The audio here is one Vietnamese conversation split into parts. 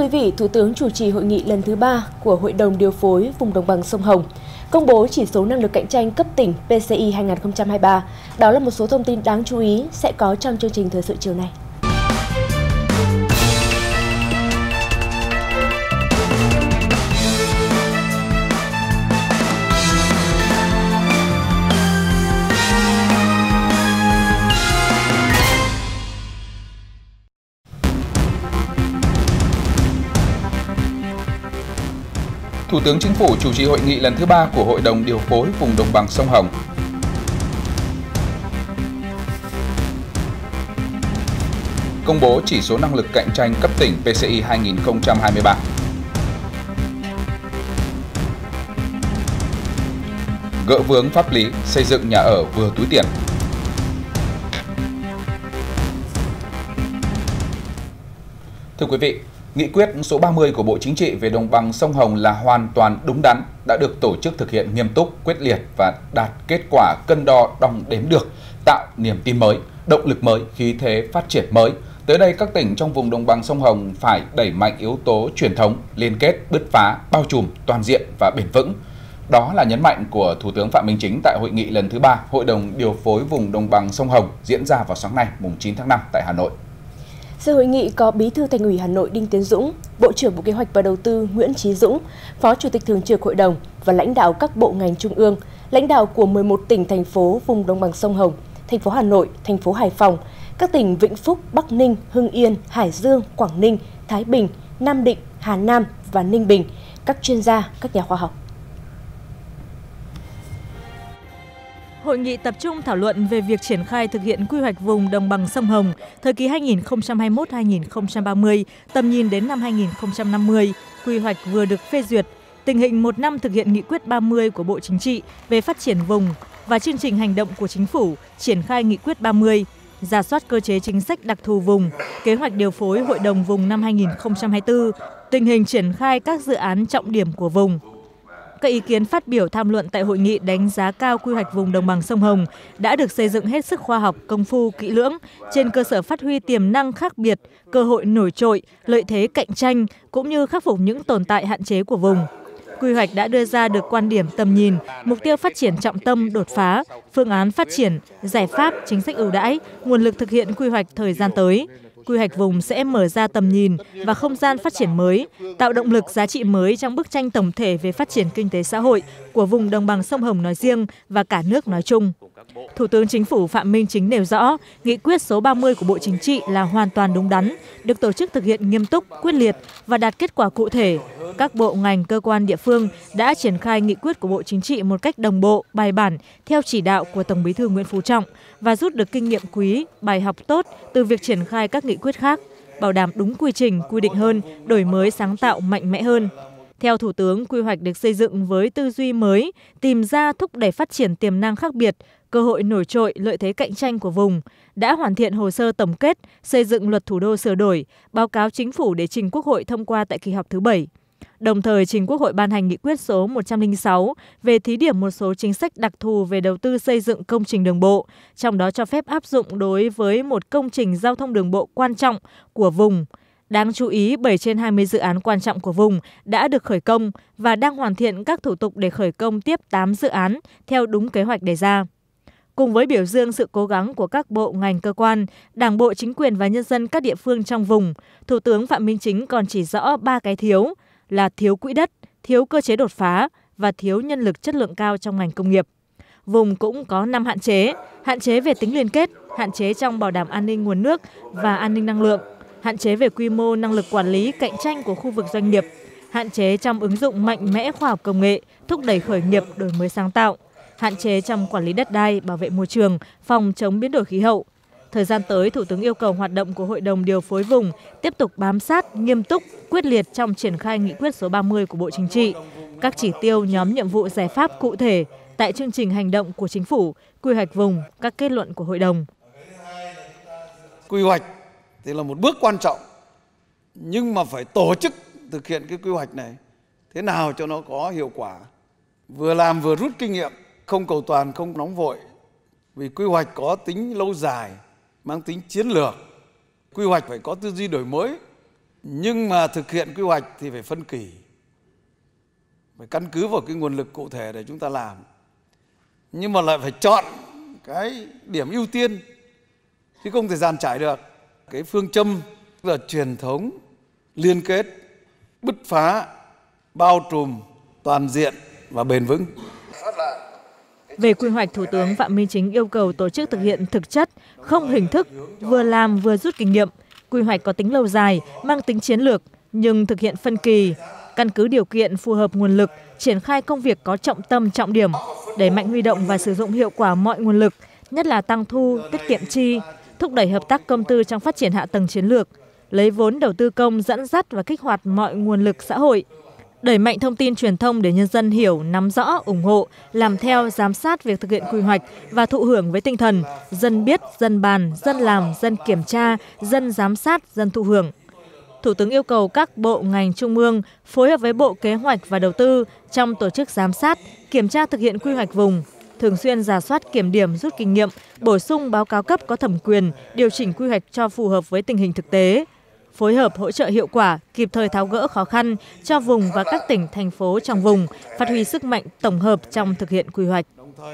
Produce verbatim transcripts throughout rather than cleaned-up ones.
quý vị, Thủ tướng chủ trì hội nghị lần thứ ba của Hội đồng điều phối vùng đồng bằng sông Hồng, công bố chỉ số năng lực cạnh tranh cấp tỉnh P C I hai nghìn không trăm hai mươi ba. Đó là một số thông tin đáng chú ý sẽ có trong chương trình thời sự chiều nay. Thủ tướng Chính phủ chủ trì hội nghị lần thứ ba của Hội đồng điều phối vùng đồng bằng sông Hồng. Công bố chỉ số năng lực cạnh tranh cấp tỉnh P C I hai nghìn không trăm hai mươi ba. Gỡ vướng pháp lý xây dựng nhà ở vừa túi tiền. Thưa quý vị, Nghị quyết số ba mươi của Bộ Chính trị về đồng bằng sông Hồng là hoàn toàn đúng đắn, đã được tổ chức thực hiện nghiêm túc, quyết liệt và đạt kết quả cân đo đong đếm được, tạo niềm tin mới, động lực mới, khí thế phát triển mới. Tới đây, các tỉnh trong vùng đồng bằng sông Hồng phải đẩy mạnh yếu tố truyền thống, liên kết, bứt phá, bao trùm, toàn diện và bền vững. Đó là nhấn mạnh của Thủ tướng Phạm Minh Chính tại hội nghị lần thứ ba Hội đồng điều phối vùng đồng bằng sông Hồng diễn ra vào sáng nay, mùng chín tháng năm tại Hà Nội. Dự hội nghị có Bí thư Thành ủy Hà Nội Đinh Tiến Dũng, Bộ trưởng Bộ Kế hoạch và Đầu tư Nguyễn Chí Dũng, Phó Chủ tịch Thường trực Hội đồng và lãnh đạo các bộ ngành trung ương, lãnh đạo của mười một tỉnh thành phố vùng đồng bằng sông Hồng, thành phố Hà Nội, thành phố Hải Phòng, các tỉnh Vĩnh Phúc, Bắc Ninh, Hưng Yên, Hải Dương, Quảng Ninh, Thái Bình, Nam Định, Hà Nam và Ninh Bình, các chuyên gia, các nhà khoa học. Hội nghị tập trung thảo luận về việc triển khai thực hiện quy hoạch vùng đồng bằng sông Hồng thời kỳ hai nghìn không trăm hai mươi mốt đến hai nghìn không trăm ba mươi, tầm nhìn đến năm hai nghìn không trăm năm mươi. Quy hoạch vừa được phê duyệt, tình hình một năm thực hiện nghị quyết ba mươi của Bộ Chính trị về phát triển vùng và chương trình hành động của Chính phủ triển khai nghị quyết ba mươi, rà soát cơ chế chính sách đặc thù vùng, kế hoạch điều phối hội đồng vùng năm hai nghìn không trăm hai mươi tư, tình hình triển khai các dự án trọng điểm của vùng. Các ý kiến phát biểu tham luận tại hội nghị đánh giá cao quy hoạch vùng đồng bằng sông Hồng đã được xây dựng hết sức khoa học, công phu, kỹ lưỡng, trên cơ sở phát huy tiềm năng khác biệt, cơ hội nổi trội, lợi thế cạnh tranh, cũng như khắc phục những tồn tại hạn chế của vùng. Quy hoạch đã đưa ra được quan điểm tầm nhìn, mục tiêu phát triển trọng tâm, đột phá, phương án phát triển, giải pháp, chính sách ưu đãi, nguồn lực thực hiện quy hoạch thời gian tới. Quy hoạch vùng sẽ mở ra tầm nhìn và không gian phát triển mới, tạo động lực giá trị mới trong bức tranh tổng thể về phát triển kinh tế xã hội của vùng đồng bằng sông Hồng nói riêng và cả nước nói chung. Thủ tướng Chính phủ Phạm Minh Chính nêu rõ, nghị quyết số ba mươi của Bộ Chính trị là hoàn toàn đúng đắn, được tổ chức thực hiện nghiêm túc, quyết liệt và đạt kết quả cụ thể. Các bộ ngành, cơ quan địa phương đã triển khai nghị quyết của Bộ Chính trị một cách đồng bộ, bài bản, theo chỉ đạo của Tổng Bí thư Nguyễn Phú Trọng và rút được kinh nghiệm quý, bài học tốt từ việc triển khai các nghị quyết khác, bảo đảm đúng quy trình, quy định hơn, đổi mới sáng tạo mạnh mẽ hơn. Theo Thủ tướng, quy hoạch được xây dựng với tư duy mới, tìm ra thúc đẩy phát triển tiềm năng khác biệt, cơ hội nổi trội, lợi thế cạnh tranh của vùng, đã hoàn thiện hồ sơ tổng kết, xây dựng luật thủ đô sửa đổi, báo cáo Chính phủ để trình Quốc hội thông qua tại kỳ họp thứ bảy. Đồng thời trình Quốc hội ban hành nghị quyết số một trăm lẻ sáu về thí điểm một số chính sách đặc thù về đầu tư xây dựng công trình đường bộ, trong đó cho phép áp dụng đối với một công trình giao thông đường bộ quan trọng của vùng. Đáng chú ý, bảy trên hai mươi dự án quan trọng của vùng đã được khởi công và đang hoàn thiện các thủ tục để khởi công tiếp tám dự án theo đúng kế hoạch đề ra. Cùng với biểu dương sự cố gắng của các bộ, ngành, cơ quan, Đảng bộ, chính quyền và nhân dân các địa phương trong vùng, Thủ tướng Phạm Minh Chính còn chỉ rõ ba cái thiếu là thiếu quỹ đất, thiếu cơ chế đột phá và thiếu nhân lực chất lượng cao trong ngành công nghiệp. Vùng cũng có năm hạn chế, hạn chế về tính liên kết, hạn chế trong bảo đảm an ninh nguồn nước và an ninh năng lượng, hạn chế về quy mô năng lực quản lý cạnh tranh của khu vực doanh nghiệp, hạn chế trong ứng dụng mạnh mẽ khoa học công nghệ, thúc đẩy khởi nghiệp, đổi mới sáng tạo, hạn chế trong quản lý đất đai, bảo vệ môi trường, phòng chống biến đổi khí hậu. Thời gian tới, Thủ tướng yêu cầu hoạt động của Hội đồng điều phối vùng tiếp tục bám sát, nghiêm túc, quyết liệt trong triển khai nghị quyết số ba mươi của Bộ Chính trị, các chỉ tiêu, nhóm nhiệm vụ, giải pháp cụ thể tại chương trình hành động của Chính phủ, quy hoạch vùng, các kết luận của Hội đồng. Quy hoạch thì là một bước quan trọng, nhưng mà phải tổ chức thực hiện cái quy hoạch này thế nào cho nó có hiệu quả, vừa làm vừa rút kinh nghiệm, không cầu toàn, không nóng vội, vì quy hoạch có tính lâu dài, mang tính chiến lược. Quy hoạch phải có tư duy đổi mới, Nhưng mà thực hiện quy hoạch thì phải phân kỳ, phải căn cứ vào cái nguồn lực cụ thể để chúng ta làm. Nhưng mà lại phải chọn cái điểm ưu tiên, chứ không thể dàn trải được. Cái phương châm là truyền thống, liên kết, bứt phá, bao trùm, toàn diện và bền vững. Về quy hoạch, Thủ tướng Phạm Minh Chính yêu cầu tổ chức thực hiện thực chất, không hình thức, vừa làm vừa rút kinh nghiệm. Quy hoạch có tính lâu dài, mang tính chiến lược, nhưng thực hiện phân kỳ, căn cứ điều kiện phù hợp nguồn lực, triển khai công việc có trọng tâm trọng điểm, đẩy mạnh huy động và sử dụng hiệu quả mọi nguồn lực, nhất là tăng thu, tiết kiệm chi, thúc đẩy hợp tác công tư trong phát triển hạ tầng chiến lược, lấy vốn đầu tư công dẫn dắt và kích hoạt mọi nguồn lực xã hội, đẩy mạnh thông tin truyền thông để nhân dân hiểu, nắm rõ, ủng hộ, làm theo, giám sát việc thực hiện quy hoạch và thụ hưởng với tinh thần dân biết, dân bàn, dân làm, dân kiểm tra, dân giám sát, dân thụ hưởng. Thủ tướng yêu cầu các bộ ngành trung ương phối hợp với Bộ Kế hoạch và Đầu tư trong tổ chức giám sát, kiểm tra thực hiện quy hoạch vùng, thường xuyên rà soát kiểm điểm rút kinh nghiệm, bổ sung báo cáo cấp có thẩm quyền, điều chỉnh quy hoạch cho phù hợp với tình hình thực tế, phối hợp hỗ trợ hiệu quả, kịp thời tháo gỡ khó khăn cho vùng và các tỉnh, thành phố trong vùng, phát huy sức mạnh tổng hợp trong thực hiện quy hoạch.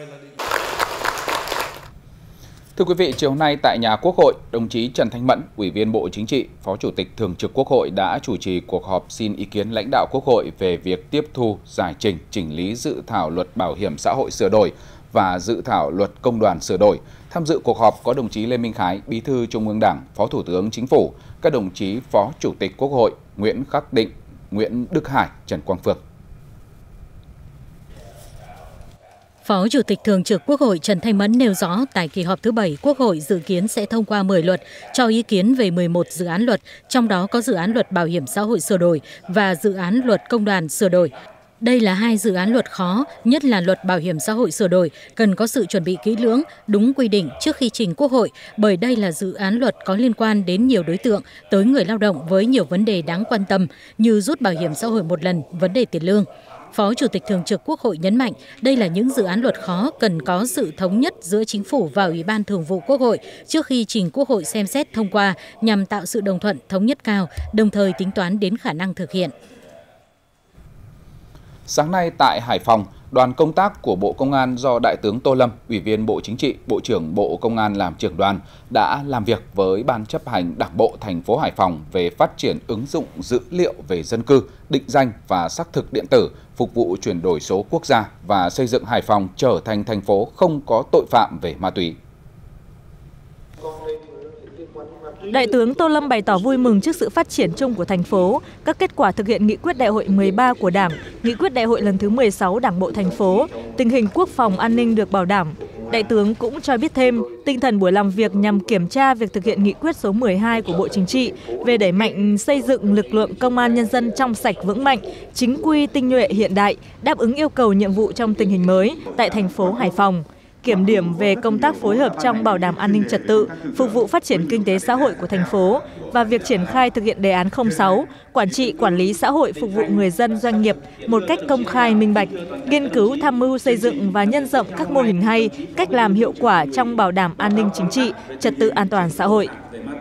Thưa quý vị, chiều nay tại nhà Quốc hội, đồng chí Trần Thanh Mẫn, Ủy viên Bộ Chính trị, Phó Chủ tịch Thường trực Quốc hội đã chủ trì cuộc họp xin ý kiến lãnh đạo Quốc hội về việc tiếp thu, giải trình, chỉnh lý dự thảo luật bảo hiểm xã hội sửa đổi và dự thảo luật công đoàn sửa đổi. Tham dự cuộc họp có đồng chí Lê Minh Khái, Bí thư Trung ương Đảng, Phó Thủ tướng Chính phủ, các đồng chí Phó Chủ tịch Quốc hội Nguyễn Khắc Định, Nguyễn Đức Hải, Trần Quang Phương. Phó Chủ tịch Thường trực Quốc hội Trần Thanh Mẫn nêu rõ tại kỳ họp thứ bảy, Quốc hội dự kiến sẽ thông qua mười luật, cho ý kiến về mười một dự án luật, trong đó có dự án luật bảo hiểm xã hội sửa đổi và dự án luật công đoàn sửa đổi. Đây là hai dự án luật khó, nhất là luật bảo hiểm xã hội sửa đổi, cần có sự chuẩn bị kỹ lưỡng, đúng quy định trước khi trình Quốc hội, bởi đây là dự án luật có liên quan đến nhiều đối tượng, tới người lao động với nhiều vấn đề đáng quan tâm, như rút bảo hiểm xã hội một lần, vấn đề tiền lương. Phó Chủ tịch Thường trực Quốc hội nhấn mạnh, đây là những dự án luật khó cần có sự thống nhất giữa Chính phủ và Ủy ban Thường vụ Quốc hội trước khi trình Quốc hội xem xét thông qua nhằm tạo sự đồng thuận thống nhất cao, đồng thời tính toán đến khả năng thực hiện. Sáng nay tại Hải Phòng, đoàn công tác của Bộ Công an do Đại tướng Tô Lâm, Ủy viên Bộ Chính trị, Bộ trưởng Bộ Công an làm trưởng đoàn đã làm việc với Ban chấp hành Đảng bộ thành phố Hải Phòng về phát triển ứng dụng dữ liệu về dân cư, định danh và xác thực điện tử, phục vụ chuyển đổi số quốc gia và xây dựng Hải Phòng trở thành thành phố không có tội phạm về ma túy. Đại tướng Tô Lâm bày tỏ vui mừng trước sự phát triển chung của thành phố, các kết quả thực hiện nghị quyết đại hội mười ba của Đảng, nghị quyết đại hội lần thứ mười sáu Đảng bộ thành phố, tình hình quốc phòng an ninh được bảo đảm. Đại tướng cũng cho biết thêm, tinh thần buổi làm việc nhằm kiểm tra việc thực hiện nghị quyết số mười hai của Bộ Chính trị về đẩy mạnh xây dựng lực lượng công an nhân dân trong sạch vững mạnh, chính quy tinh nhuệ hiện đại, đáp ứng yêu cầu nhiệm vụ trong tình hình mới tại thành phố Hải Phòng. Kiểm điểm về công tác phối hợp trong bảo đảm an ninh trật tự, phục vụ phát triển kinh tế xã hội của thành phố và việc triển khai thực hiện đề án không sáu, quản trị quản lý xã hội phục vụ người dân doanh nghiệp một cách công khai minh bạch, nghiên cứu tham mưu xây dựng và nhân rộng các mô hình hay, cách làm hiệu quả trong bảo đảm an ninh chính trị, trật tự an toàn xã hội.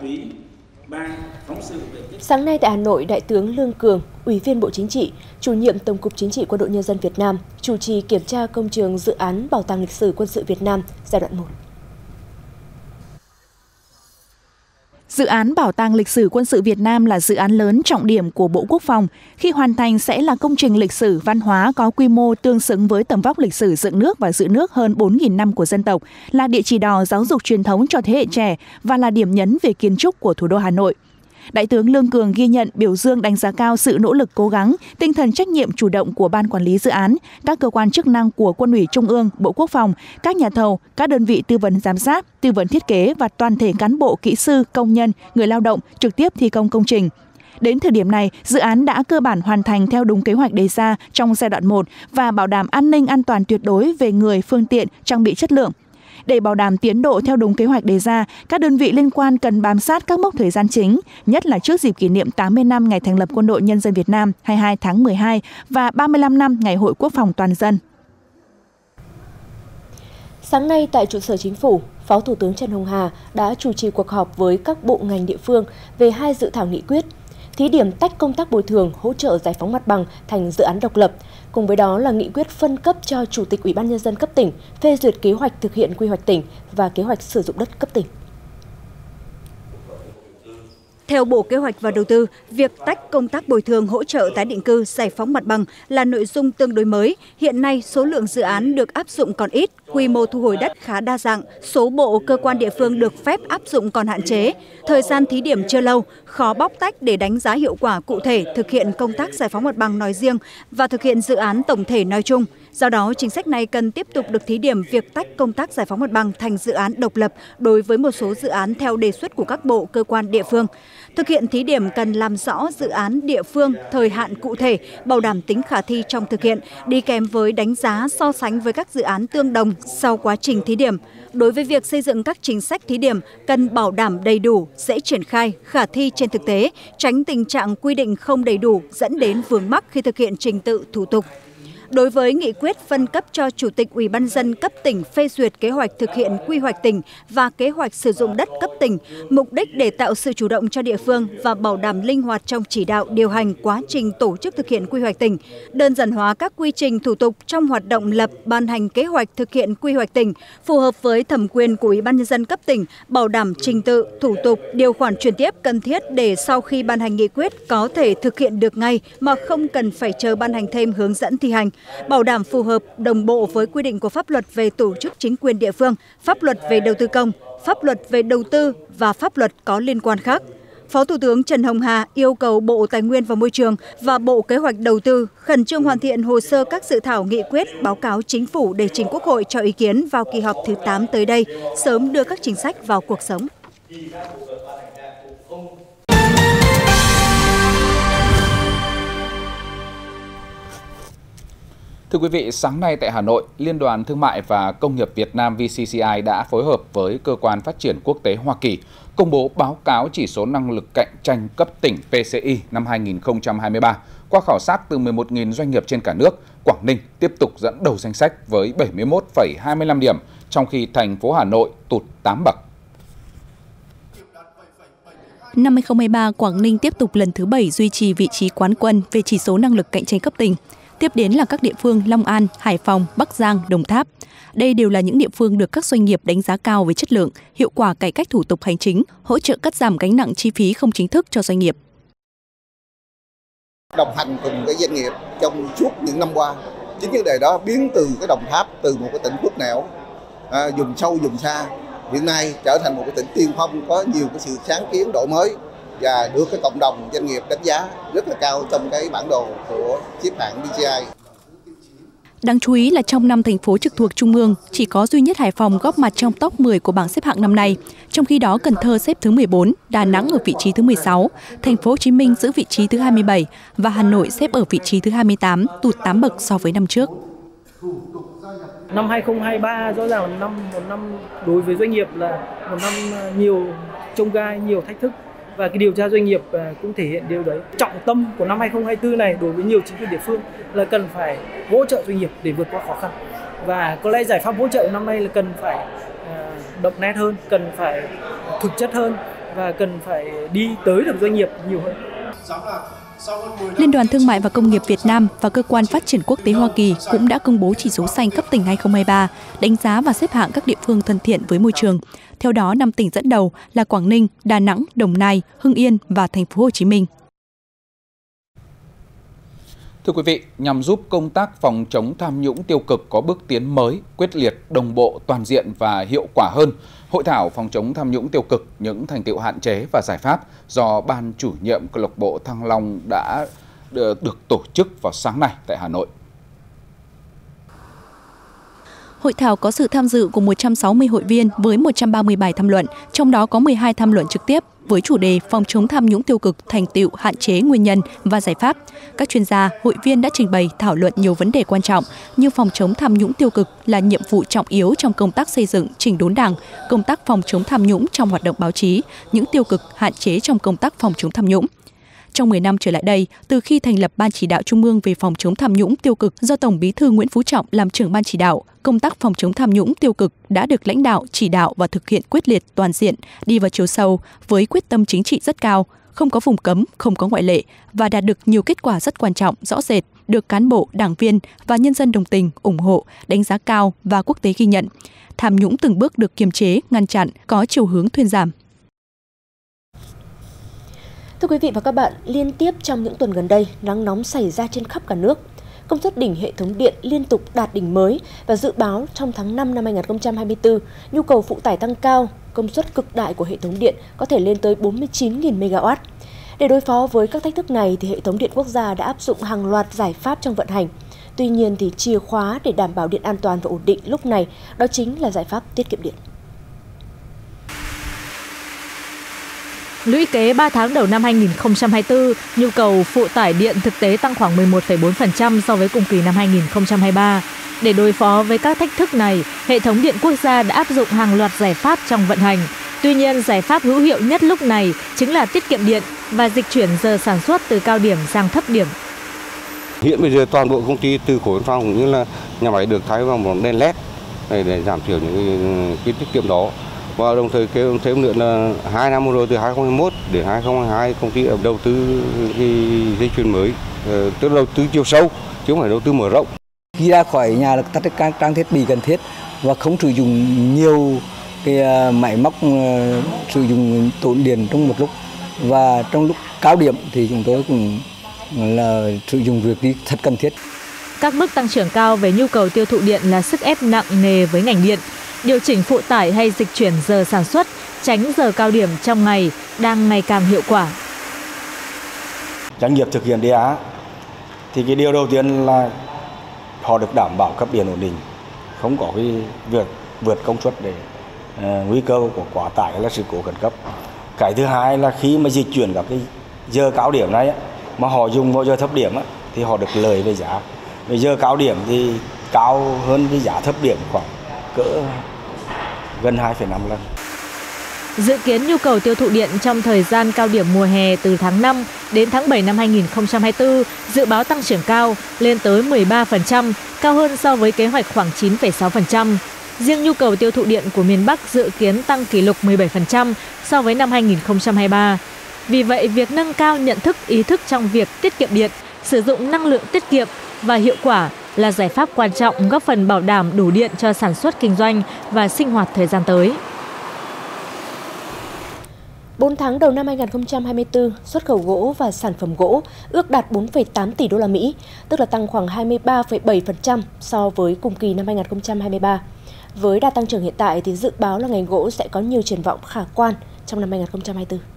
Sáng nay tại Hà Nội, Đại tướng Lương Cường, Ủy viên Bộ Chính trị, Chủ nhiệm Tổng cục Chính trị Quân đội Nhân dân Việt Nam, chủ trì kiểm tra công trường dự án Bảo tàng lịch sử quân sự Việt Nam giai đoạn một. Dự án Bảo tàng lịch sử quân sự Việt Nam là dự án lớn trọng điểm của Bộ Quốc phòng. Khi hoàn thành sẽ là công trình lịch sử văn hóa có quy mô tương xứng với tầm vóc lịch sử dựng nước và giữ nước hơn bốn nghìn năm của dân tộc, là địa chỉ đỏ giáo dục truyền thống cho thế hệ trẻ và là điểm nhấn về kiến trúc của thủ đô Hà Nội. Đại tướng Lương Cường ghi nhận, biểu dương, đánh giá cao sự nỗ lực cố gắng, tinh thần trách nhiệm chủ động của Ban Quản lý Dự án, các cơ quan chức năng của Quân ủy Trung ương, Bộ Quốc phòng, các nhà thầu, các đơn vị tư vấn giám sát, tư vấn thiết kế và toàn thể cán bộ, kỹ sư, công nhân, người lao động trực tiếp thi công công trình. Đến thời điểm này, dự án đã cơ bản hoàn thành theo đúng kế hoạch đề ra trong giai đoạn một và bảo đảm an ninh an toàn tuyệt đối về người, phương tiện, trang bị chất lượng. Để bảo đảm tiến độ theo đúng kế hoạch đề ra, các đơn vị liên quan cần bám sát các mốc thời gian chính, nhất là trước dịp kỷ niệm tám mươi năm ngày thành lập Quân đội Nhân dân Việt Nam hai mươi hai tháng mười hai và ba mươi lăm năm Ngày Hội Quốc phòng toàn dân. Sáng nay tại trụ sở Chính phủ, Phó Thủ tướng Trần Hồng Hà đã chủ trì cuộc họp với các bộ ngành địa phương về hai dự thảo nghị quyết. thí điểm tách công tác bồi thường, hỗ trợ giải phóng mặt bằng thành dự án độc lập. Cùng với đó là nghị quyết phân cấp cho Chủ tịch Ủy ban Nhân dân cấp tỉnh phê duyệt kế hoạch thực hiện quy hoạch tỉnh và kế hoạch sử dụng đất cấp tỉnh. Theo Bộ Kế hoạch và Đầu tư, việc tách công tác bồi thường hỗ trợ tái định cư, giải phóng mặt bằng là nội dung tương đối mới. Hiện nay, số lượng dự án được áp dụng còn ít, quy mô thu hồi đất khá đa dạng, số bộ cơ quan địa phương được phép áp dụng còn hạn chế. Thời gian thí điểm chưa lâu, khó bóc tách để đánh giá hiệu quả cụ thể thực hiện công tác giải phóng mặt bằng nói riêng và thực hiện dự án tổng thể nói chung. Do đó, chính sách này cần tiếp tục được thí điểm việc tách công tác giải phóng mặt bằng thành dự án độc lập đối với một số dự án theo đề xuất của các bộ, cơ quan địa phương. Thực hiện thí điểm cần làm rõ dự án địa phương, thời hạn cụ thể, bảo đảm tính khả thi trong thực hiện, đi kèm với đánh giá so sánh với các dự án tương đồng sau quá trình thí điểm. Đối với việc xây dựng các chính sách thí điểm, cần bảo đảm đầy đủ, dễ triển khai, khả thi trên thực tế, tránh tình trạng quy định không đầy đủ dẫn đến vướng mắc khi thực hiện trình tự thủ tục. Đối với nghị quyết phân cấp cho Chủ tịch Ủy ban nhân dân cấp tỉnh phê duyệt kế hoạch thực hiện quy hoạch tỉnh và kế hoạch sử dụng đất cấp tỉnh, mục đích để tạo sự chủ động cho địa phương và bảo đảm linh hoạt trong chỉ đạo điều hành quá trình tổ chức thực hiện quy hoạch tỉnh, đơn giản hóa các quy trình thủ tục trong hoạt động lập ban hành kế hoạch thực hiện quy hoạch tỉnh, phù hợp với thẩm quyền của Ủy ban nhân dân cấp tỉnh, bảo đảm trình tự, thủ tục, điều khoản chuyển tiếp cần thiết để sau khi ban hành nghị quyết có thể thực hiện được ngay mà không cần phải chờ ban hành thêm hướng dẫn thi hành, bảo đảm phù hợp, đồng bộ với quy định của pháp luật về tổ chức chính quyền địa phương, pháp luật về đầu tư công, pháp luật về đầu tư và pháp luật có liên quan khác. Phó Thủ tướng Trần Hồng Hà yêu cầu Bộ Tài nguyên và Môi trường và Bộ Kế hoạch Đầu tư khẩn trương hoàn thiện hồ sơ các dự thảo nghị quyết báo cáo Chính phủ để trình Quốc hội cho ý kiến vào kỳ họp thứ tám tới đây, sớm đưa các chính sách vào cuộc sống. Thưa quý vị, sáng nay tại Hà Nội, Liên đoàn Thương mại và Công nghiệp Việt Nam V C C I đã phối hợp với Cơ quan Phát triển Quốc tế Hoa Kỳ công bố báo cáo chỉ số năng lực cạnh tranh cấp tỉnh P C I năm hai nghìn không trăm hai mươi ba. Qua khảo sát từ mười một nghìn doanh nghiệp trên cả nước, Quảng Ninh tiếp tục dẫn đầu danh sách với bảy mươi mốt phẩy hai mươi lăm điểm, trong khi thành phố Hà Nội tụt tám bậc. Năm hai nghìn không trăm hai mươi ba, Quảng Ninh tiếp tục lần thứ bảy duy trì vị trí quán quân về chỉ số năng lực cạnh tranh cấp tỉnh. Tiếp đến là các địa phương Long An, Hải Phòng, Bắc Giang, Đồng Tháp. Đây đều là những địa phương được các doanh nghiệp đánh giá cao về chất lượng, hiệu quả cải cách thủ tục hành chính, hỗ trợ cắt giảm gánh nặng chi phí không chính thức cho doanh nghiệp. Đồng hành cùng cái doanh nghiệp trong suốt những năm qua, chính vấn đề đó biến từ cái Đồng Tháp, từ một cái tỉnh khuất nẻo, à, vùng sâu vùng xa, hiện nay trở thành một cái tỉnh tiên phong có nhiều cái sự sáng kiến đổi mới và được cái cộng đồng doanh nghiệp đánh giá rất là cao trong cái bản đồ của xếp hạng B C I. Đáng chú ý là trong năm thành phố trực thuộc Trung ương, chỉ có duy nhất Hải Phòng góp mặt trong top mười của bảng xếp hạng năm nay. Trong khi đó, Cần Thơ xếp thứ mười bốn, Đà Nẵng ở vị trí thứ mười sáu, Thành phố Hồ Chí Minh giữ vị trí thứ hai mươi bảy và Hà Nội xếp ở vị trí thứ hai mươi tám, tụt tám bậc so với năm trước. Năm hai nghìn không trăm hai mươi ba rõ ràng là năm một năm đối với doanh nghiệp là một năm nhiều chông gai, nhiều thách thức. Và cái điều tra doanh nghiệp cũng thể hiện điều đấy. Trọng tâm của năm hai nghìn không trăm hai mươi tư này đối với nhiều chính quyền địa phương là cần phải hỗ trợ doanh nghiệp để vượt qua khó khăn. Và có lẽ giải pháp hỗ trợ năm nay là cần phải đậm nét hơn, cần phải thực chất hơn và cần phải đi tới được doanh nghiệp nhiều hơn. Liên đoàn Thương mại và Công nghiệp Việt Nam và Cơ quan Phát triển Quốc tế Hoa Kỳ cũng đã công bố chỉ số xanh cấp tỉnh hai nghìn không trăm hai mươi ba, đánh giá và xếp hạng các địa phương thân thiện với môi trường. Theo đó, năm tỉnh dẫn đầu là Quảng Ninh, Đà Nẵng, Đồng Nai, Hưng Yên và Thành phố Hồ Chí Minh. Thưa quý vị, nhằm giúp công tác phòng chống tham nhũng tiêu cực có bước tiến mới, quyết liệt, đồng bộ, toàn diện và hiệu quả hơn, Hội thảo phòng chống tham nhũng tiêu cực, những thành tựu hạn chế và giải pháp do Ban chủ nhiệm câu lạc bộ Thăng Long đã được tổ chức vào sáng nay tại Hà Nội. Hội thảo có sự tham dự của một trăm sáu mươi hội viên với một trăm ba mươi bài tham luận, trong đó có mười hai tham luận trực tiếp với chủ đề phòng chống tham nhũng tiêu cực, thành tựu, hạn chế, nguyên nhân và giải pháp. Các chuyên gia, hội viên đã trình bày thảo luận nhiều vấn đề quan trọng như phòng chống tham nhũng tiêu cực là nhiệm vụ trọng yếu trong công tác xây dựng, chỉnh đốn Đảng, công tác phòng chống tham nhũng trong hoạt động báo chí, những tiêu cực, hạn chế trong công tác phòng chống tham nhũng. Trong mười năm trở lại đây, từ khi thành lập Ban chỉ đạo Trung ương về phòng chống tham nhũng tiêu cực do Tổng Bí thư Nguyễn Phú Trọng làm trưởng ban chỉ đạo, công tác phòng chống tham nhũng tiêu cực đã được lãnh đạo, chỉ đạo và thực hiện quyết liệt, toàn diện, đi vào chiều sâu với quyết tâm chính trị rất cao. không có vùng cấm, không có ngoại lệ và đạt được nhiều kết quả rất quan trọng, rõ rệt, được cán bộ, đảng viên và nhân dân đồng tình, ủng hộ, đánh giá cao và quốc tế ghi nhận. Tham nhũng từng bước được kiềm chế, ngăn chặn, có chiều hướng thuyên giảm. Thưa quý vị và các bạn, liên tiếp trong những tuần gần đây, nắng nóng xảy ra trên khắp cả nước. Công suất đỉnh hệ thống điện liên tục đạt đỉnh mới và dự báo trong tháng năm năm hai nghìn không trăm hai mươi tư, nhu cầu phụ tải tăng cao, công suất cực đại của hệ thống điện có thể lên tới bốn mươi chín nghìn mê ga oát. Để đối phó với các thách thức này, thì hệ thống điện quốc gia đã áp dụng hàng loạt giải pháp trong vận hành. Tuy nhiên, thì chìa khóa để đảm bảo điện an toàn và ổn định lúc này đó chính là giải pháp tiết kiệm điện. Lũy kế ba tháng đầu năm hai nghìn không trăm hai mươi tư, nhu cầu phụ tải điện thực tế tăng khoảng mười một phẩy bốn phần trăm so với cùng kỳ năm hai nghìn không trăm hai mươi ba. Để đối phó với các thách thức này, hệ thống điện quốc gia đã áp dụng hàng loạt giải pháp trong vận hành. Tuy nhiên, giải pháp hữu hiệu nhất lúc này chính là tiết kiệm điện và dịch chuyển giờ sản xuất từ cao điểm sang thấp điểm. Hiện bây giờ toàn bộ công ty từ khối phòng cũng như là nhà máy được thay bằng một đèn led để, để giảm thiểu những cái, cái tiết kiệm đó. Và đồng thời kêu thêm nữa là hai năm vừa rồi từ hai nghìn không trăm hai mươi mốt đến hai nghìn không trăm hai mươi hai công ty đầu tư cái dây chuyền mới, tức là đầu tư chiều sâu chứ không phải đầu tư mở rộng. Khi ra khỏi nhà là tắt các trang thiết bị cần thiết và không sử dụng nhiều cái máy móc sử dụng tốn điện trong một lúc, và trong lúc cao điểm thì chúng tôi cũng là sử dụng việc đi thật cần thiết. Các mức tăng trưởng cao về nhu cầu tiêu thụ điện là sức ép nặng nề với ngành điện. Điều chỉnh phụ tải hay dịch chuyển giờ sản xuất, tránh giờ cao điểm trong ngày đang ngày càng hiệu quả. Doanh nghiệp thực hiện đê a thì cái điều đầu tiên là họ được đảm bảo cấp điện ổn định, không có cái việc vượt công suất để uh, nguy cơ của quá tải hay là sự cố khẩn cấp. Cái thứ hai là khi mà dịch chuyển các cái giờ cao điểm này mà họ dùng vào giờ thấp điểm thì họ được lời về giá. Về giờ cao điểm thì cao hơn cái giá thấp điểm khoảng cỡ gần hai phẩy năm lần. Dự kiến nhu cầu tiêu thụ điện trong thời gian cao điểm mùa hè từ tháng năm đến tháng bảy năm hai nghìn không trăm hai mươi tư dự báo tăng trưởng cao lên tới mười ba phần trăm, cao hơn so với kế hoạch khoảng chín phẩy sáu phần trăm. Riêng nhu cầu tiêu thụ điện của miền Bắc dự kiến tăng kỷ lục mười bảy phần trăm so với năm hai nghìn không trăm hai mươi ba. Vì vậy, việc nâng cao nhận thức, ý thức trong việc tiết kiệm điện, sử dụng năng lượng tiết kiệm và hiệu quả là giải pháp quan trọng góp phần bảo đảm đủ điện cho sản xuất kinh doanh và sinh hoạt thời gian tới. bốn tháng đầu năm hai nghìn không trăm hai mươi tư, xuất khẩu gỗ và sản phẩm gỗ ước đạt bốn phẩy tám tỷ đô la Mỹ, tức là tăng khoảng hai mươi ba phẩy bảy phần trăm so với cùng kỳ năm hai nghìn không trăm hai mươi ba. Với đà tăng trưởng hiện tại thì dự báo là ngành gỗ sẽ có nhiều triển vọng khả quan trong năm hai nghìn không trăm hai mươi tư.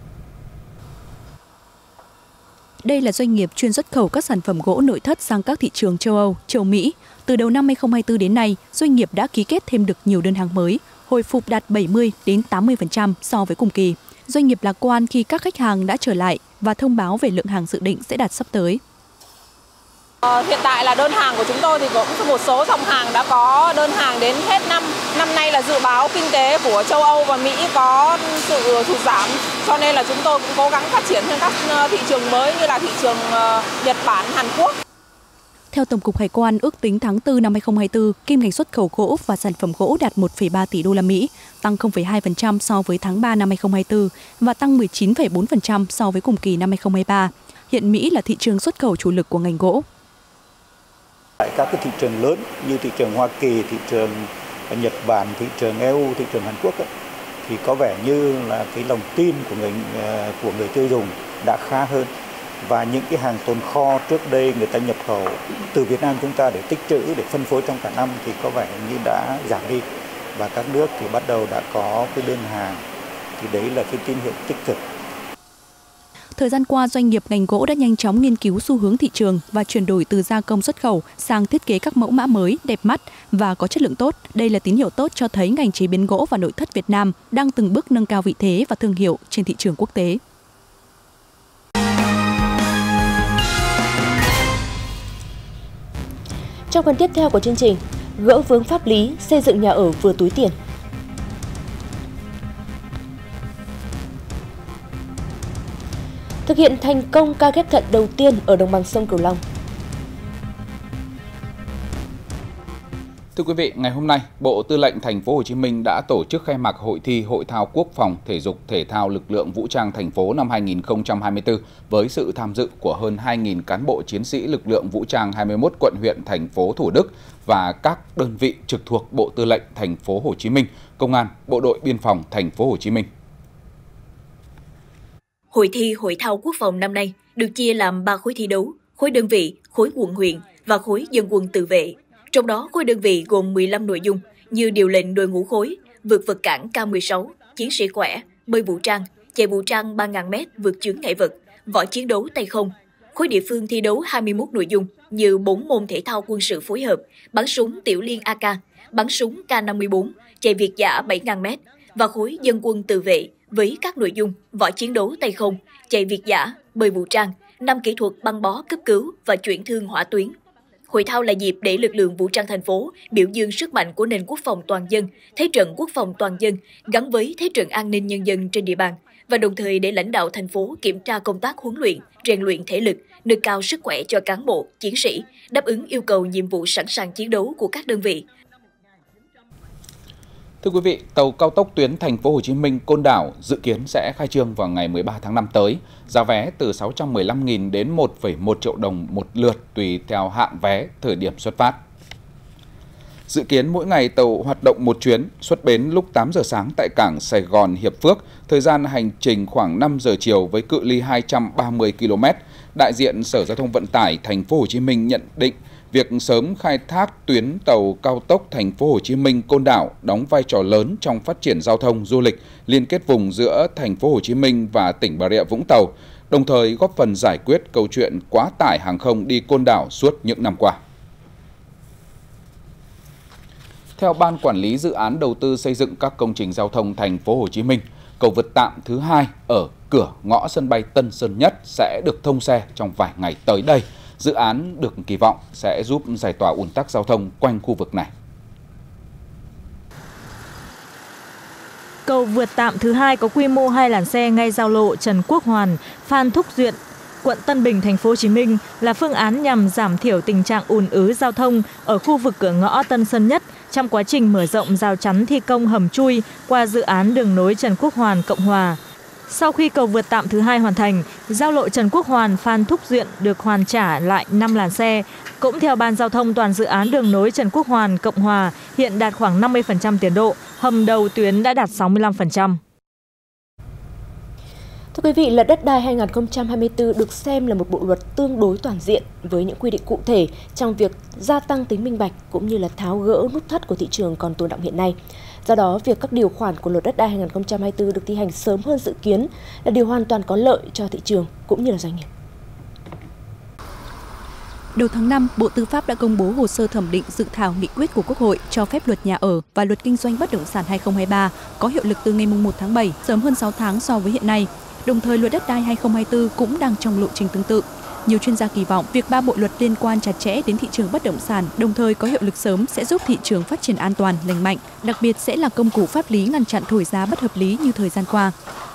Đây là doanh nghiệp chuyên xuất khẩu các sản phẩm gỗ nội thất sang các thị trường châu Âu, châu Mỹ. Từ đầu năm hai nghìn không trăm hai mươi tư đến nay, doanh nghiệp đã ký kết thêm được nhiều đơn hàng mới, hồi phục đạt bảy mươi đến tám mươi phần trăm so với cùng kỳ. Doanh nghiệp lạc quan khi các khách hàng đã trở lại và thông báo về lượng hàng dự định sẽ đạt sắp tới. Ờ, hiện tại là đơn hàng của chúng tôi thì cũng một số dòng hàng đã có đơn hàng đến hết năm. Năm nay là dự báo kinh tế của châu Âu và Mỹ có sự sụt giảm, cho nên là chúng tôi cũng cố gắng phát triển trên các thị trường mới như là thị trường Nhật Bản, Hàn Quốc. Theo Tổng cục Hải quan, ước tính tháng tư năm hai nghìn không trăm hai mươi tư, kim ngạch xuất khẩu gỗ và sản phẩm gỗ đạt một phẩy ba tỷ đô la Mỹ, tăng không phẩy hai phần trăm so với tháng ba năm hai nghìn không trăm hai mươi tư và tăng mười chín phẩy bốn phần trăm so với cùng kỳ năm hai nghìn không trăm hai mươi ba. Hiện Mỹ là thị trường xuất khẩu chủ lực của ngành gỗ. Tại các cái thị trường lớn như thị trường Hoa Kỳ, thị trường Nhật Bản, thị trường e u, thị trường Hàn Quốc ấy, thì có vẻ như là cái lòng tin của người của người tiêu dùng đã khá hơn, và những cái hàng tồn kho trước đây người ta nhập khẩu từ Việt Nam chúng ta để tích trữ để phân phối trong cả năm thì có vẻ như đã giảm đi, và các nước thì bắt đầu đã có cái đơn hàng, thì đấy là cái tín hiệu tích cực. Thời gian qua, doanh nghiệp ngành gỗ đã nhanh chóng nghiên cứu xu hướng thị trường và chuyển đổi từ gia công xuất khẩu sang thiết kế các mẫu mã mới, đẹp mắt và có chất lượng tốt. Đây là tín hiệu tốt cho thấy ngành chế biến gỗ và nội thất Việt Nam đang từng bước nâng cao vị thế và thương hiệu trên thị trường quốc tế. Trong phần tiếp theo của chương trình, gỡ vướng pháp lý xây dựng nhà ở vừa túi tiền. Thực hiện thành công ca ghép thận đầu tiên ở đồng bằng sông Cửu Long. Thưa quý vị, ngày hôm nay, Bộ Tư lệnh Thành phố Hồ Chí Minh đã tổ chức khai mạc hội thi Hội thao Quốc phòng Thể dục Thể thao Lực lượng Vũ trang thành phố năm hai nghìn không trăm hai mươi tư với sự tham dự của hơn hai nghìn cán bộ chiến sĩ lực lượng vũ trang hai mươi mốt quận huyện thành phố Thủ Đức và các đơn vị trực thuộc Bộ Tư lệnh Thành phố Hồ Chí Minh, Công an, Bộ đội Biên phòng Thành phố Hồ Chí Minh. Hội thi Hội thao Quốc phòng năm nay được chia làm ba khối thi đấu: khối đơn vị, khối quận huyện và khối dân quân tự vệ. Trong đó, khối đơn vị gồm mười lăm nội dung như điều lệnh đội ngũ khối, vượt vật cản K mười sáu, chiến sĩ khỏe, bơi vũ trang, chạy vũ trang ba nghìn mét vượt chướng ngại vật, võ chiến đấu tay không. Khối địa phương thi đấu hai mươi mốt nội dung như bốn môn thể thao quân sự phối hợp, bắn súng tiểu liên A K, bắn súng K năm mươi bốn, chạy việt dã bảy nghìn mét và khối dân quân tự vệ với các nội dung võ chiến đấu tay không, chạy việt dã, bơi vũ trang, năm kỹ thuật băng bó cấp cứu và chuyển thương hỏa tuyến. Hội thao là dịp để lực lượng vũ trang thành phố biểu dương sức mạnh của nền quốc phòng toàn dân, thế trận quốc phòng toàn dân gắn với thế trận an ninh nhân dân trên địa bàn, và đồng thời để lãnh đạo thành phố kiểm tra công tác huấn luyện, rèn luyện thể lực, nâng cao sức khỏe cho cán bộ, chiến sĩ, đáp ứng yêu cầu nhiệm vụ sẵn sàng chiến đấu của các đơn vị. Thưa quý vị, tàu cao tốc tuyến Thành phố Hồ Chí Minh - Côn Đảo dự kiến sẽ khai trương vào ngày mười ba tháng năm tới. Giá vé từ sáu trăm mười lăm nghìn đến một phẩy một triệu đồng một lượt tùy theo hạng vé, thời điểm xuất phát. Dự kiến mỗi ngày tàu hoạt động một chuyến, xuất bến lúc tám giờ sáng tại cảng Sài Gòn Hiệp Phước, thời gian hành trình khoảng năm giờ chiều với cự ly hai trăm ba mươi ki lô mét. Đại diện Sở Giao thông Vận tải Thành phố Hồ Chí Minh nhận định việc sớm khai thác tuyến tàu cao tốc Thành phố Hồ Chí Minh - Côn Đảo đóng vai trò lớn trong phát triển giao thông du lịch, liên kết vùng giữa Thành phố Hồ Chí Minh và tỉnh Bà Rịa Vũng Tàu, đồng thời góp phần giải quyết câu chuyện quá tải hàng không đi Côn Đảo suốt những năm qua. Theo Ban Quản lý Dự án Đầu tư xây dựng các công trình giao thông Thành phố Hồ Chí Minh, cầu vượt tạm thứ hai ở cửa ngõ sân bay Tân Sơn Nhất sẽ được thông xe trong vài ngày tới đây. Dự án được kỳ vọng sẽ giúp giải tỏa ùn tắc giao thông quanh khu vực này. Cầu vượt tạm thứ hai có quy mô hai làn xe ngay giao lộ Trần Quốc Hoàn, Phan Thúc Duyện, quận Tân Bình, Thành phố Hồ Chí Minh là phương án nhằm giảm thiểu tình trạng ùn ứ giao thông ở khu vực cửa ngõ Tân Sơn Nhất trong quá trình mở rộng rào chắn thi công hầm chui qua dự án đường nối Trần Quốc Hoàn - Cộng Hòa. Sau khi cầu vượt tạm thứ hai hoàn thành, giao lộ Trần Quốc Hoàn - Phan Thúc Duyện được hoàn trả lại năm làn xe. Cũng theo Ban Giao thông, toàn dự án đường nối Trần Quốc Hoàn - Cộng Hòa hiện đạt khoảng năm mươi phần trăm tiến độ, hầm đầu tuyến đã đạt sáu mươi lăm phần trăm. Thưa quý vị, Luật Đất đai hai nghìn không trăm hai mươi tư được xem là một bộ luật tương đối toàn diện với những quy định cụ thể trong việc gia tăng tính minh bạch cũng như là tháo gỡ nút thắt của thị trường còn tồn đọng hiện nay. Do đó, việc các điều khoản của Luật Đất đai hai nghìn không trăm hai mươi tư được thi hành sớm hơn dự kiến là điều hoàn toàn có lợi cho thị trường cũng như là doanh nghiệp. Đầu tháng năm, Bộ Tư pháp đã công bố hồ sơ thẩm định dự thảo nghị quyết của Quốc hội cho phép Luật Nhà ở và Luật Kinh doanh bất động sản hai nghìn không trăm hai mươi ba có hiệu lực từ ngày một tháng bảy, sớm hơn sáu tháng so với hiện nay. Đồng thời, Luật Đất đai hai nghìn không trăm hai mươi tư cũng đang trong lộ trình tương tự. Nhiều chuyên gia kỳ vọng việc ba bộ luật liên quan chặt chẽ đến thị trường bất động sản đồng thời có hiệu lực sớm sẽ giúp thị trường phát triển an toàn, lành mạnh, đặc biệt sẽ là công cụ pháp lý ngăn chặn thổi giá bất hợp lý như thời gian qua.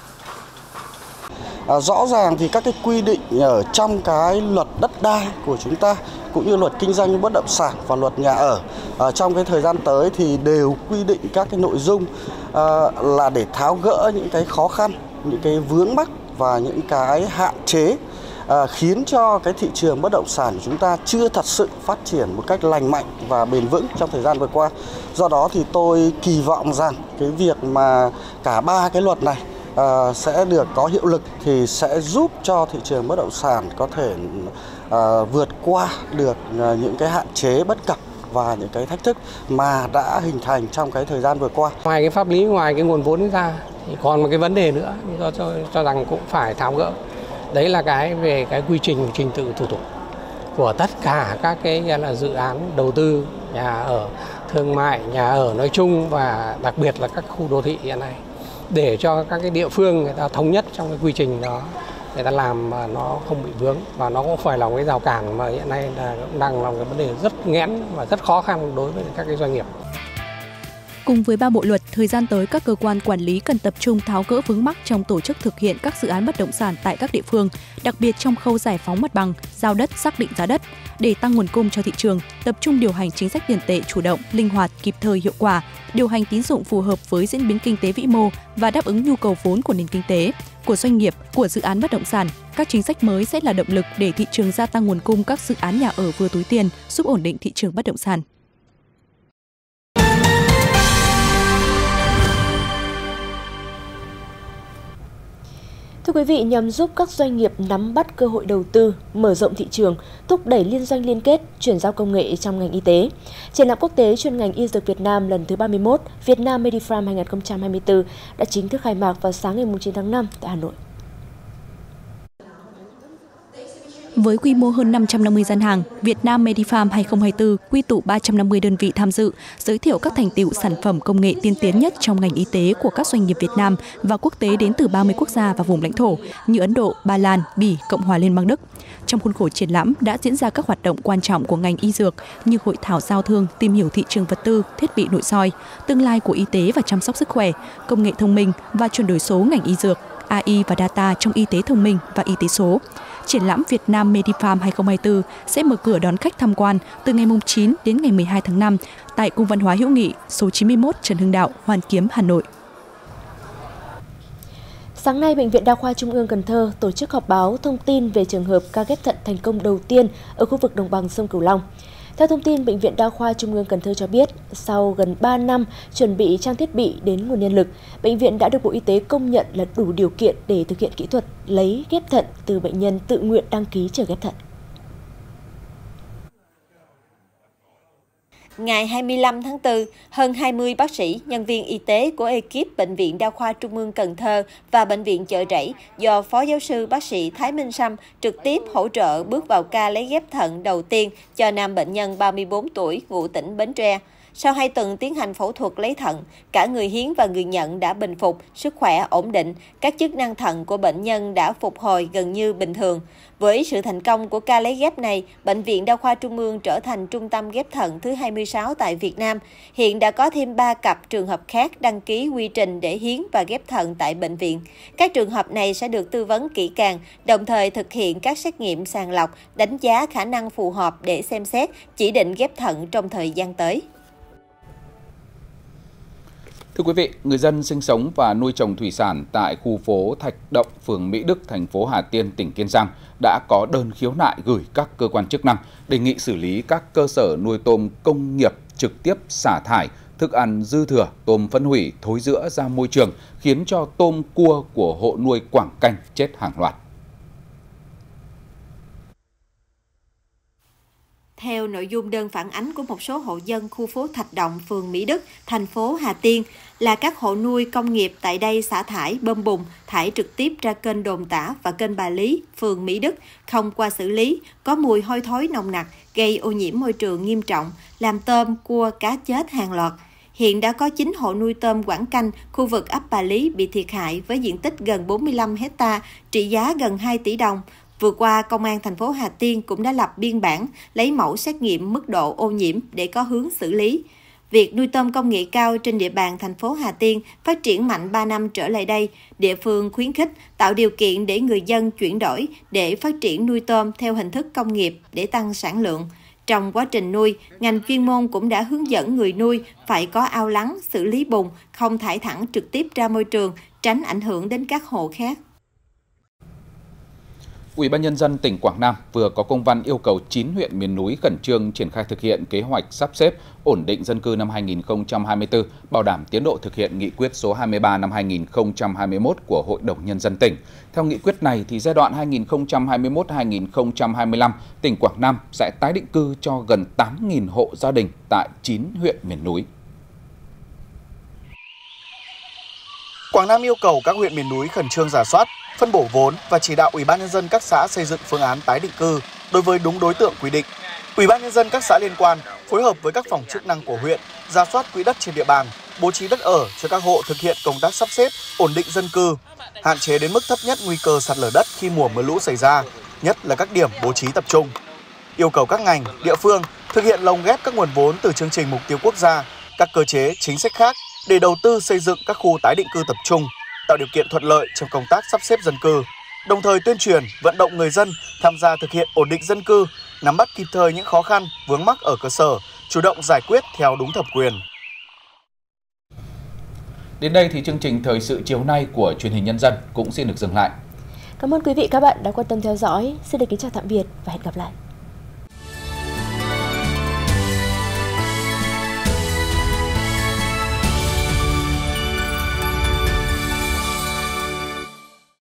À, rõ ràng thì các cái quy định ở trong cái luật đất đai của chúng ta cũng như luật kinh doanh bất động sản và luật nhà ở à, trong cái thời gian tới thì đều quy định các cái nội dung à, là để tháo gỡ những cái khó khăn, những cái vướng mắc và những cái hạn chế à, khiến cho cái thị trường bất động sản của chúng ta chưa thật sự phát triển một cách lành mạnh và bền vững trong thời gian vừa qua. Do đó thì tôi kỳ vọng rằng cái việc mà cả ba cái luật này à, sẽ được có hiệu lực thì sẽ giúp cho thị trường bất động sản có thể à, vượt qua được những cái hạn chế bất cập và những cái thách thức mà đã hình thành trong cái thời gian vừa qua. Ngoài cái pháp lý, ngoài cái nguồn vốn ra thì còn một cái vấn đề nữa cho, cho, cho rằng cũng phải tháo gỡ. Đấy là cái về cái quy trình, trình tự thủ tục của tất cả các cái là dự án đầu tư nhà ở thương mại, nhà ở nói chung và đặc biệt là các khu đô thị hiện nay, để cho các cái địa phương người ta thống nhất trong cái quy trình đó, người ta làm mà nó không bị vướng và nó cũng phải là một cái rào cản mà hiện nay là đang là một cái vấn đề rất nghẽn và rất khó khăn đối với các cái doanh nghiệp. Cùng với ba bộ luật, thời gian tới các cơ quan quản lý cần tập trung tháo gỡ vướng mắc trong tổ chức thực hiện các dự án bất động sản tại các địa phương, đặc biệt trong khâu giải phóng mặt bằng, giao đất, xác định giá đất. Để tăng nguồn cung cho thị trường, tập trung điều hành chính sách tiền tệ chủ động, linh hoạt, kịp thời, hiệu quả, điều hành tín dụng phù hợp với diễn biến kinh tế vĩ mô và đáp ứng nhu cầu vốn của nền kinh tế, của doanh nghiệp, của dự án bất động sản. Các chính sách mới sẽ là động lực để thị trường gia tăng nguồn cung các dự án nhà ở vừa túi tiền, giúp ổn định thị trường bất động sản. Thưa quý vị, nhằm giúp các doanh nghiệp nắm bắt cơ hội đầu tư, mở rộng thị trường, thúc đẩy liên doanh liên kết, chuyển giao công nghệ trong ngành y tế, triển lãm quốc tế chuyên ngành y dược Việt Nam lần thứ ba mươi mốt Việt Nam Medifarm hai không hai tư đã chính thức khai mạc vào sáng ngày chín tháng năm tại Hà Nội. Với quy mô hơn năm trăm năm mươi gian hàng, Việt Nam Medifarm hai không hai tư quy tụ ba trăm năm mươi đơn vị tham dự, giới thiệu các thành tựu sản phẩm công nghệ tiên tiến nhất trong ngành y tế của các doanh nghiệp Việt Nam và quốc tế đến từ ba mươi quốc gia và vùng lãnh thổ như Ấn Độ, Ba Lan, Bỉ, Cộng hòa Liên bang Đức. Trong khuôn khổ triển lãm đã diễn ra các hoạt động quan trọng của ngành y dược như hội thảo giao thương, tìm hiểu thị trường vật tư, thiết bị nội soi, tương lai của y tế và chăm sóc sức khỏe, công nghệ thông minh và chuyển đổi số ngành y dược, a i và data trong y tế thông minh và y tế số. Triển lãm Việt Nam Medifarm hai không hai tư sẽ mở cửa đón khách tham quan từ ngày chín đến ngày mười hai tháng năm tại Cung văn hóa hữu nghị số chín mươi mốt Trần Hưng Đạo, Hoàn Kiếm, Hà Nội. Sáng nay, Bệnh viện Đa khoa Trung ương Cần Thơ tổ chức họp báo thông tin về trường hợp ca ghép thận thành công đầu tiên ở khu vực đồng bằng sông Cửu Long. Theo thông tin, Bệnh viện Đa khoa Trung ương Cần Thơ cho biết, sau gần ba năm chuẩn bị trang thiết bị đến nguồn nhân lực, bệnh viện đã được Bộ Y tế công nhận là đủ điều kiện để thực hiện kỹ thuật lấy ghép thận từ bệnh nhân tự nguyện đăng ký chờ ghép thận. Ngày hai mươi lăm tháng tư, hơn hai mươi bác sĩ, nhân viên y tế của ekip Bệnh viện Đa khoa Trung ương Cần Thơ và Bệnh viện Chợ Rẫy do Phó Giáo sư bác sĩ Thái Minh Sâm trực tiếp hỗ trợ bước vào ca lấy ghép thận đầu tiên cho nam bệnh nhân ba mươi tư tuổi ngụ tỉnh Bến Tre. Sau hai tuần tiến hành phẫu thuật lấy thận, cả người hiến và người nhận đã bình phục, sức khỏe ổn định, các chức năng thận của bệnh nhân đã phục hồi gần như bình thường. Với sự thành công của ca lấy ghép này, Bệnh viện Đa khoa Trung ương trở thành trung tâm ghép thận thứ hai mươi sáu tại Việt Nam. Hiện đã có thêm ba cặp trường hợp khác đăng ký quy trình để hiến và ghép thận tại bệnh viện. Các trường hợp này sẽ được tư vấn kỹ càng, đồng thời thực hiện các xét nghiệm sàng lọc, đánh giá khả năng phù hợp để xem xét, chỉ định ghép thận trong thời gian tới. Thưa quý vị, người dân sinh sống và nuôi trồng thủy sản tại khu phố Thạch Động, phường Mỹ Đức, thành phố Hà Tiên, tỉnh Kiên Giang đã có đơn khiếu nại gửi các cơ quan chức năng đề nghị xử lý các cơ sở nuôi tôm công nghiệp trực tiếp xả thải thức ăn dư thừa, tôm phân hủy, thối rữa ra môi trường, khiến cho tôm cua của hộ nuôi Quảng Canh chết hàng loạt. Theo nội dung đơn phản ánh của một số hộ dân khu phố Thạch Động, phường Mỹ Đức, thành phố Hà Tiên, là các hộ nuôi công nghiệp tại đây xả thải bơm bùng, thải trực tiếp ra kênh Đồn Tả và kênh Bà Lý, phường Mỹ Đức, không qua xử lý, có mùi hôi thối nồng nặc, gây ô nhiễm môi trường nghiêm trọng, làm tôm, cua, cá chết hàng loạt. Hiện đã có chín hộ nuôi tôm Quảng Canh, khu vực ấp Bà Lý bị thiệt hại với diện tích gần bốn mươi lăm héc ta, trị giá gần hai tỷ đồng. Vừa qua, Công an thành phố Hà Tiên cũng đã lập biên bản, lấy mẫu xét nghiệm mức độ ô nhiễm để có hướng xử lý. Việc nuôi tôm công nghệ cao trên địa bàn thành phố Hà Tiên phát triển mạnh ba năm trở lại đây, địa phương khuyến khích tạo điều kiện để người dân chuyển đổi để phát triển nuôi tôm theo hình thức công nghiệp để tăng sản lượng. Trong quá trình nuôi, ngành chuyên môn cũng đã hướng dẫn người nuôi phải có ao lắng, xử lý bùn, không thải thẳng trực tiếp ra môi trường, tránh ảnh hưởng đến các hộ khác. Ủy ban Nhân dân tỉnh Quảng Nam vừa có công văn yêu cầu chín huyện miền núi khẩn trương triển khai thực hiện kế hoạch sắp xếp ổn định dân cư năm hai nghìn không trăm hai mươi tư, bảo đảm tiến độ thực hiện nghị quyết số hai mươi ba năm hai nghìn không trăm hai mươi mốt của Hội đồng Nhân dân tỉnh. Theo nghị quyết này, thì giai đoạn hai nghìn không trăm hai mươi mốt đến hai nghìn không trăm hai mươi lăm, tỉnh Quảng Nam sẽ tái định cư cho gần tám nghìn hộ gia đình tại chín huyện miền núi. Quảng Nam yêu cầu các huyện miền núi khẩn trương rà soát, phân bổ vốn và chỉ đạo Ủy ban Nhân dân các xã xây dựng phương án tái định cư đối với đúng đối tượng quy định. Ủy ban Nhân dân các xã liên quan phối hợp với các phòng chức năng của huyện rà soát quỹ đất trên địa bàn, bố trí đất ở cho các hộ thực hiện công tác sắp xếp, ổn định dân cư, hạn chế đến mức thấp nhất nguy cơ sạt lở đất khi mùa mưa lũ xảy ra, nhất là các điểm bố trí tập trung. Yêu cầu các ngành, địa phương thực hiện lồng ghép các nguồn vốn từ chương trình mục tiêu quốc gia, các cơ chế, chính sách khác để đầu tư xây dựng các khu tái định cư tập trung, tạo điều kiện thuận lợi trong công tác sắp xếp dân cư, đồng thời tuyên truyền, vận động người dân tham gia thực hiện ổn định dân cư, nắm bắt kịp thời những khó khăn, vướng mắc ở cơ sở, chủ động giải quyết theo đúng thẩm quyền. Đến đây thì chương trình Thời sự chiều nay của Truyền hình Nhân dân cũng xin được dừng lại. Cảm ơn quý vị các bạn đã quan tâm theo dõi. Xin được kính chào tạm biệt và hẹn gặp lại.